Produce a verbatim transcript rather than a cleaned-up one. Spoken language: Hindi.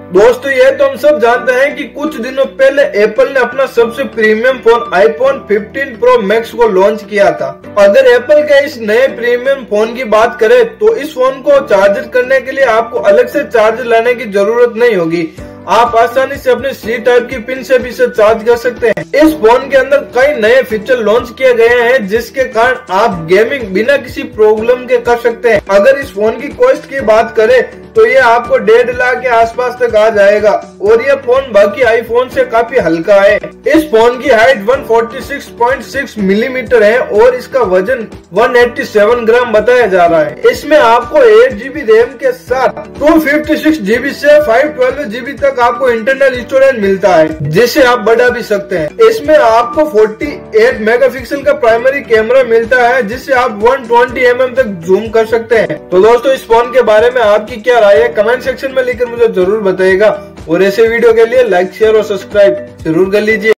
दोस्तों ये तो हम सब जानते हैं कि कुछ दिनों पहले एप्पल ने अपना सबसे premium phone iPhone fifteen pro max को लॉन्च किया था। अगर एप्पल के इस नए प्रीमियम फोन की बात करें तो इस फोन को चार्ज करने के लिए आपको अलग से चार्ज लाने की जरूरत नहीं होगी। आप आसानी से अपने सी टाइप की पिन से भी इसे चार्ज कर सकते हैं। इस फोन के अंदर कई नए फीचर लॉन्च किए गए हैं जिसके कारण आप गेमिंग बिना किसी प्रॉब्लम के कर सकते हैं। अगर इस फोन की कॉस्ट की बात करें तो ये आपको डेढ़ लाख के आसपास तक आ जाएगा और ये फोन बाकी आईफोन से काफी हल्का है। इस फोन की हाइट एक सौ छियालीस पॉइंट छह मिलीमीटर है और इसका वजन एक सौ सत्तासी ग्राम बताया जा रहा है। इसमें आपको आठ जीबी रैम के साथ दो सौ छप्पन जीबी से पाँच सौ बारह जीबी तक आपको इंटरनल स्टोरेज मिलता है जिसे आप बढ़ा भी सकते हैं। इसमें आपको अड़तालीस मेगापिक्सल का प्राइमरी कैमरा मिलता है जिससे आप एक सौ बीस एम एम तक जूम कर सकते हैं। तो दोस्तों इस फोन के बारे में आपकी क्या राय है कमेंट सेक्शन में लिखकर मुझे जरूर बताइएगा और ऐसे वीडियो के लिए लाइक शेयर और सब्सक्राइब जरूर कर लीजिए।